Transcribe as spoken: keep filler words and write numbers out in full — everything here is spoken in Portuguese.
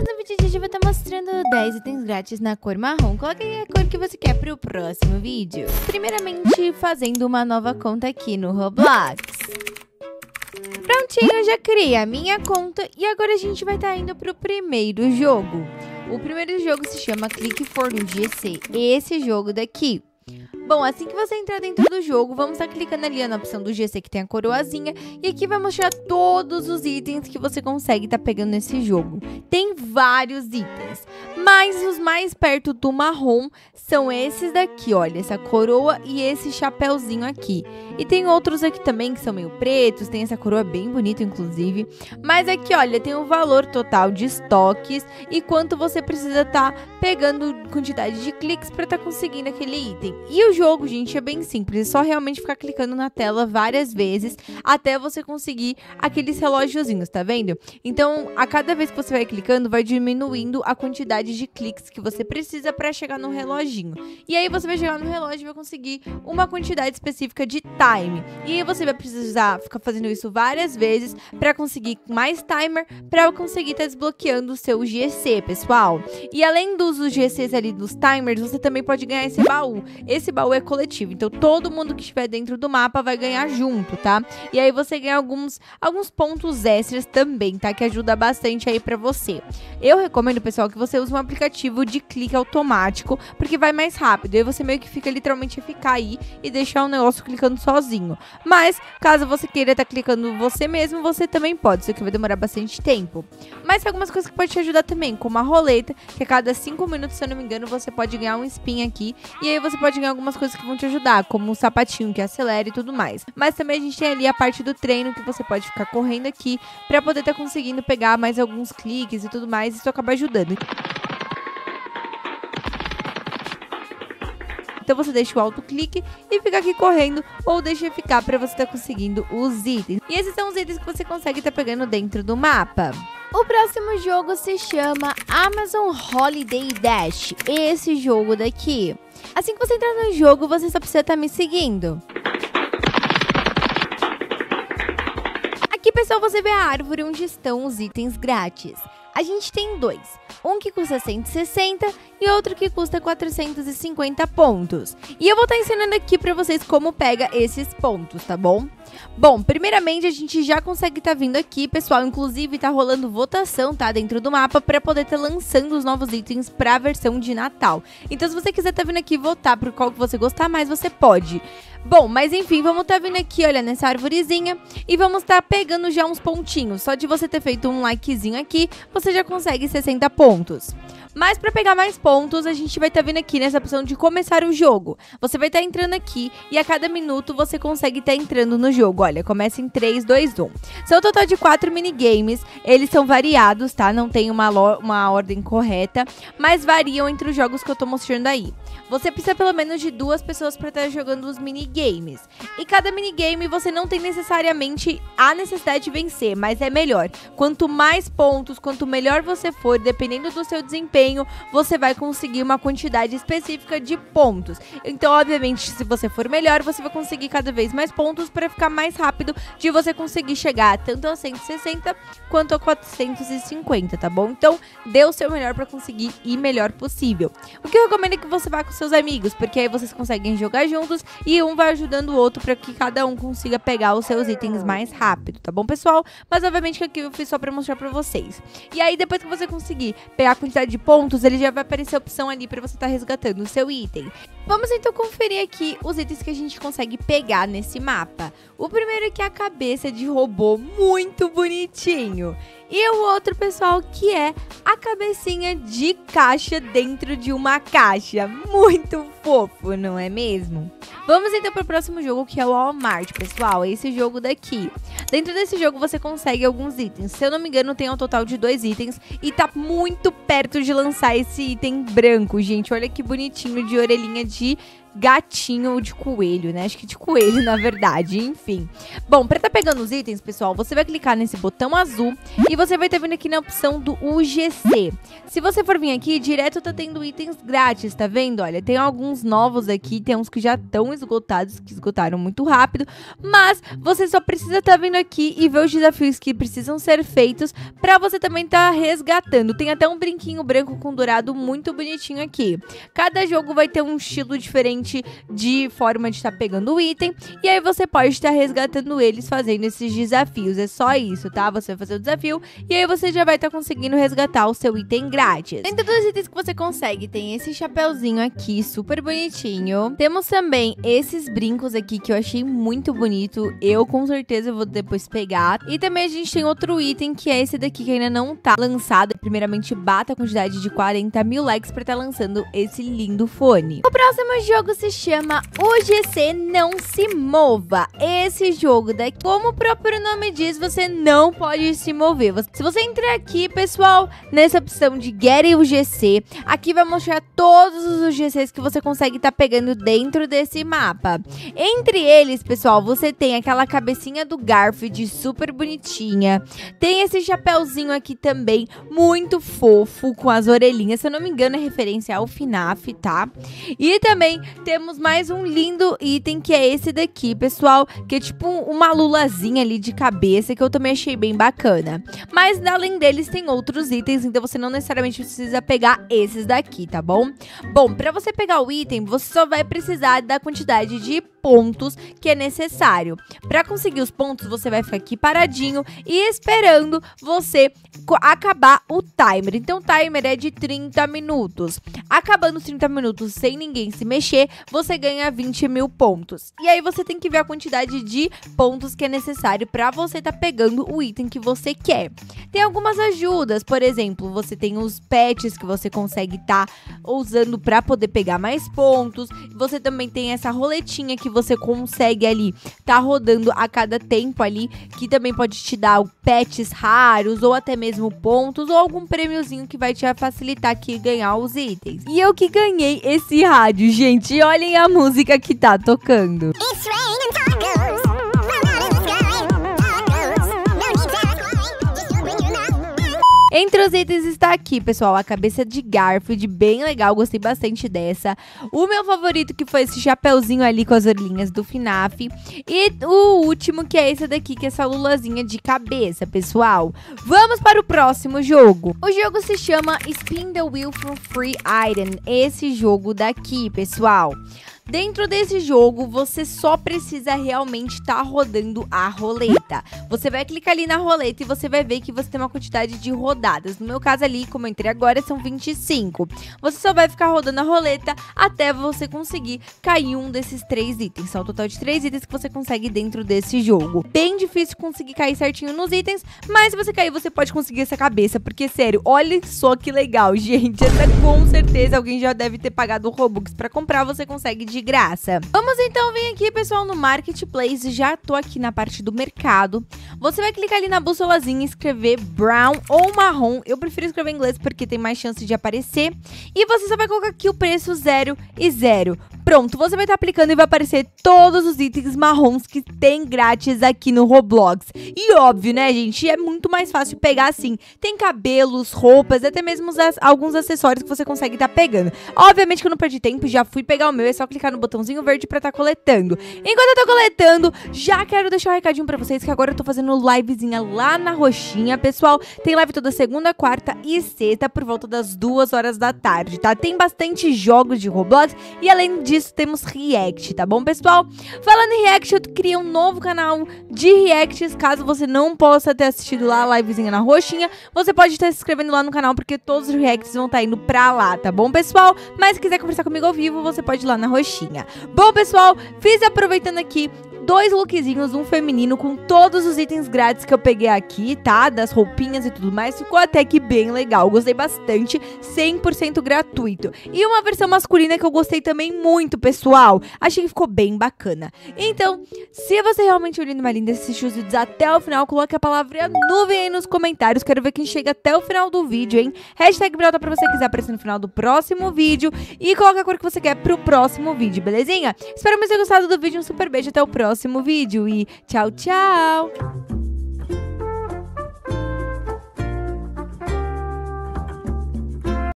meninas, no vídeo de hoje eu vou estar mostrando dez itens grátis na cor marrom. Coloque aí a cor que você quer para o próximo vídeo. Primeiramente, fazendo uma nova conta aqui no Roblox. Prontinho, eu já criei a minha conta e agora a gente vai estar indo para o primeiro jogo. O primeiro jogo se chama Click for G C, esse jogo daqui. Bom, assim que você entrar dentro do jogo, vamos estar clicando ali na opção do G C que tem a coroazinha. E aqui vai mostrar todos os itens que você consegue estar pegando nesse jogo. Tem vários itens, mas os mais perto do marrom são esses daqui, olha, essa coroa e esse chapéuzinho aqui. E tem outros aqui também que são meio pretos, tem essa coroa bem bonita, inclusive. Mas aqui, olha, tem o valor total de estoques e quanto você precisa estar pegando quantidade de cliques para estar conseguindo aquele item. E o jogo, gente, é bem simples, é só realmente ficar clicando na tela várias vezes até você conseguir aqueles relógiozinhos, tá vendo? Então, a cada vez que você vai clicando, vai diminuindo a quantidade de cliques que você precisa para chegar no reloginho. E aí você vai chegar no relógio e vai conseguir uma quantidade específica de time. E aí você vai precisar ficar fazendo isso várias vezes para conseguir mais timer, para conseguir estar tá desbloqueando o seu G C, pessoal. E além dos G Cs ali, dos timers, você também pode ganhar esse baú. Esse baú é coletivo, então todo mundo que estiver dentro do mapa vai ganhar junto, tá? E aí você ganha alguns, alguns pontos extras também, tá? Que ajuda bastante aí pra você. Eu recomendo, pessoal, que você use um aplicativo de clique automático, porque vai mais rápido. E aí você meio que fica literalmente a ficar aí e deixar o negócio clicando sozinho. Mas, caso você queira estar tá clicando você mesmo, você também pode. Isso aqui vai demorar bastante tempo. Mas tem algumas coisas que pode te ajudar também, como a roleta, que a cada cinco minutos, se eu não me engano, você pode ganhar um spin aqui. E aí você pode ganhar algumas coisas que vão te ajudar, como um sapatinho que acelera e tudo mais. Mas também a gente tem ali a parte do treino, que você pode ficar correndo aqui pra poder estar tá conseguindo pegar mais alguns cliques e tudo mais. Isso acaba ajudando. Então você deixa o autoclique e fica aqui correndo, ou deixa ficar para você estar tá conseguindo os itens. E esses são os itens que você consegue estar tá pegando dentro do mapa. O próximo jogo se chama Amazon Holiday Dash, esse jogo daqui. Assim que você entrar no jogo, você só precisa estar tá me seguindo. Aqui, pessoal, você vê a árvore onde estão os itens grátis. A gente tem dois, um que custa cento e sessenta e outro que custa quatrocentos e cinquenta pontos. E eu vou estar ensinando aqui pra vocês como pega esses pontos, tá bom? Bom, primeiramente a gente já consegue estar tá vindo aqui, pessoal, inclusive tá rolando votação, tá, dentro do mapa pra poder estar tá lançando os novos itens pra versão de Natal. Então se você quiser estar tá vindo aqui votar por qual que você gostar mais, você pode. Bom, mas enfim, vamos estar tá vindo aqui, olha, nessa arvorezinha e vamos estar tá pegando já uns pontinhos. Só de você ter feito um likezinho aqui, você já consegue sessenta pontos. Mas para pegar mais pontos, a gente vai estar tá vindo aqui nessa opção de começar o jogo. Você vai estar tá entrando aqui e a cada minuto você consegue estar tá entrando no jogo. Olha, começa em três, dois, um. São um total de quatro minigames, eles são variados, tá? Não tem uma, uma ordem correta, mas variam entre os jogos que eu tô mostrando aí. Você precisa pelo menos de duas pessoas para estar tá jogando os minigames. E cada minigame você não tem necessariamente a necessidade de vencer, mas é melhor. Quanto mais pontos, quanto melhor você for, dependendo do seu desempenho, você vai conseguir uma quantidade específica de pontos. Então, obviamente, se você for melhor, você vai conseguir cada vez mais pontos para ficar mais rápido de você conseguir chegar tanto a cento e sessenta quanto a quatrocentos e cinquenta, tá bom? Então, dê o seu melhor para conseguir ir melhor possível. O que eu recomendo é que você vá com seus amigos, porque aí vocês conseguem jogar juntos e um vai ajudando o outro para que cada um consiga pegar os seus itens mais rápido, tá bom, pessoal? Mas, obviamente, que aqui eu fiz só para mostrar para vocês. E aí, depois que você conseguir pegar a quantidade de pontos, ele já vai aparecer a opção ali para você estar tá resgatando o seu item. Vamos então conferir aqui os itens que a gente consegue pegar nesse mapa. O primeiro aqui é a cabeça de robô, muito bonitinho. E o outro, pessoal, que é a cabecinha de caixa dentro de uma caixa. Muito fofo, não é mesmo? Vamos então para o próximo jogo, que é o Walmart, pessoal. É esse jogo daqui. Dentro desse jogo você consegue alguns itens. Se eu não me engano, tem um total de dois itens. E tá muito perto de lançar esse item branco, gente. Olha que bonitinho, de orelhinha de gatinho de coelho, né? Acho que de coelho, na verdade, enfim. Bom, pra tá pegando os itens, pessoal, você vai clicar nesse botão azul e você vai estar vindo aqui na opção do U G C. Se você for vir aqui, direto tá tendo itens grátis, tá vendo? Olha, tem alguns novos aqui, tem uns que já estão esgotados, que esgotaram muito rápido, mas você só precisa estar vindo aqui e ver os desafios que precisam ser feitos pra você também tá resgatando. Tem até um brinquinho branco com dourado muito bonitinho aqui. Cada jogo vai ter um estilo diferente de forma de estar pegando o item, e aí você pode estar resgatando eles fazendo esses desafios. É só isso, tá? Você vai fazer o desafio e aí você já vai estar conseguindo resgatar o seu item grátis. Dentro dos itens que você consegue, tem esse chapéuzinho aqui, super bonitinho. Temos também esses brincos aqui que eu achei muito bonito. Eu com certeza vou depois pegar. E também a gente tem outro item que é esse daqui que ainda não tá lançado. Primeiramente, bata a quantidade de quarenta mil likes pra estar lançando esse lindo fone. O próximo jogo se chama U G C Não Se Mova. Esse jogo daqui, como o próprio nome diz, você não pode se mover. Se você entrar aqui, pessoal, nessa opção de Get U G C, aqui vai mostrar todos os U G Cs que você consegue estar pegando dentro desse mapa. Entre eles, pessoal, você tem aquela cabecinha do Garfield, super bonitinha. Tem esse chapéuzinho aqui também, muito fofo, com as orelhinhas. Se eu não me engano, é referência ao F NAF, tá? E também temos mais um lindo item, que é esse daqui, pessoal, que é tipo uma lulazinha ali de cabeça, que eu também achei bem bacana. Mas, além deles, tem outros itens, então você não necessariamente precisa pegar esses daqui, tá bom? Bom, pra você pegar o item, você só vai precisar da quantidade de pontos que é necessário. Pra conseguir os pontos, você vai ficar aqui paradinho e esperando você acabar o timer. Então, o timer é de trinta minutos. Acabando os trinta minutos sem ninguém se mexer, você ganha vinte mil pontos. E aí, você tem que ver a quantidade de pontos que é necessário pra você tá pegando o item que você quer. Tem algumas ajudas, por exemplo, você tem os pets que você consegue tá usando pra poder pegar mais pontos. Você também tem essa roletinha que você consegue ali tá rodando a cada tempo ali, que também pode te dar pets raros ou até mesmo pontos ou algum prêmiozinho que vai te facilitar aqui ganhar os itens. E eu que ganhei esse rádio, gente. Olhem a música que tá tocando. It's raining tacos. Entre os itens está aqui, pessoal, a cabeça de Garfield, bem legal, gostei bastante dessa. O meu favorito que foi esse chapeuzinho ali com as orelhinhas do F NAF. E o último que é esse daqui, que é essa lulazinha de cabeça, pessoal. Vamos para o próximo jogo. O jogo se chama Spin the Wheel for Free Item, esse jogo daqui, pessoal. Dentro desse jogo, você só precisa realmente estar tá rodando a roleta. Você vai clicar ali na roleta e você vai ver que você tem uma quantidade de rodadas. No meu caso ali, como eu entrei agora, são vinte e cinco. Você só vai ficar rodando a roleta até você conseguir cair um desses três itens. São o total de três itens que você consegue dentro desse jogo. Bem difícil conseguir cair certinho nos itens, mas se você cair, você pode conseguir essa cabeça. Porque, sério, olha só que legal, gente. Essa com certeza alguém já deve ter pagado o Robux pra comprar, você consegue de graça. Vamos então vir aqui, pessoal, no Marketplace. Já tô aqui na parte do mercado. Você vai clicar ali na bússolazinha e escrever brown ou marrom. Eu prefiro escrever em inglês porque tem mais chance de aparecer. E você só vai colocar aqui o preço zero e zero. Pronto, você vai estar aplicando e vai aparecer todos os itens marrons que tem grátis aqui no Roblox. E óbvio, né, gente? É muito mais fácil pegar assim. Tem cabelos, roupas, até mesmo as, alguns acessórios que você consegue estar pegando. Obviamente que eu não perdi tempo, já fui pegar o meu. É só clicar no botãozinho verde pra estar coletando. Enquanto eu tô coletando, já quero deixar um recadinho pra vocês que agora eu tô fazendo livezinha lá na Roxinha, pessoal. Tem live toda segunda, quarta e sexta por volta das duas horas da tarde, tá? Tem bastante jogos de Roblox e além disso temos react, tá bom, pessoal? Falando em react, eu criei um novo canal de reacts. Caso você não possa ter assistido lá a livezinha na Roxinha, você pode estar se inscrevendo lá no canal, porque todos os reacts vão estar indo pra lá, tá bom, pessoal? Mas se quiser conversar comigo ao vivo, você pode ir lá na Roxinha. Bom, pessoal, fiz aproveitando aqui dois lookzinhos, um feminino com todos os itens grátis que eu peguei aqui, tá? Das roupinhas e tudo mais. Ficou até que bem legal. Gostei bastante. cem por cento gratuito. E uma versão masculina que eu gostei também muito, pessoal. Achei que ficou bem bacana. Então, se você realmente é um lindo, uma linda, assistiu os vídeos até o final, coloque a palavra nuvem aí nos comentários. Quero ver quem chega até o final do vídeo, hein? Hashtag Brota pra você quiser aparecer no final do próximo vídeo. E coloque a cor que você quer pro próximo vídeo, belezinha? Espero que você tenha gostado do vídeo. Um super beijo, até o próximo vídeo. E tchau, tchau!